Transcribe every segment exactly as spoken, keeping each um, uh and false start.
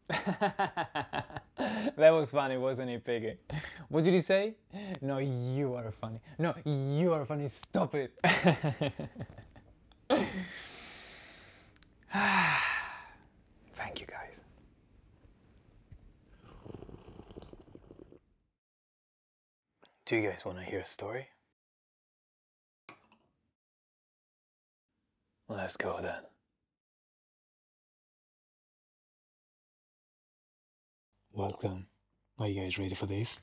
That was funny, wasn't it, Piggy? What did you say? No, you are funny. No, you are funny. Stop it. Thank you, guys. Do you guys want to hear a story? Let's go then. Welcome. Are you guys ready for this?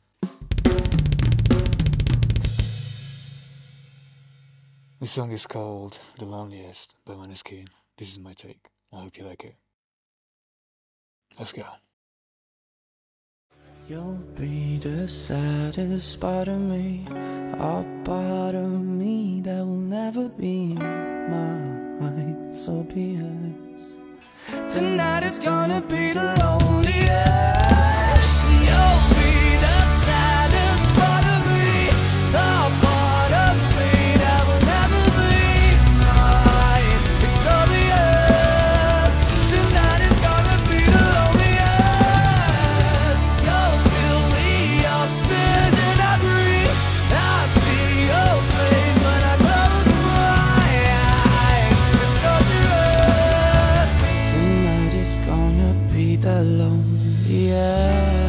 The song is called The Loneliest by Måneskin. This is my take. I hope you like it. Let's go. You'll be the saddest part of me, a part of me that will never be mine. So be it. Tonight is gonna be the loneliest. You'll be the saddest part of me, a part of me that will never be mine. It's obvious. Tonight is gonna be the loneliest. You're silly, absurd, and I breathe. I see your face when I close my eyes. It's dangerous. Tonight is gonna be the loneliest.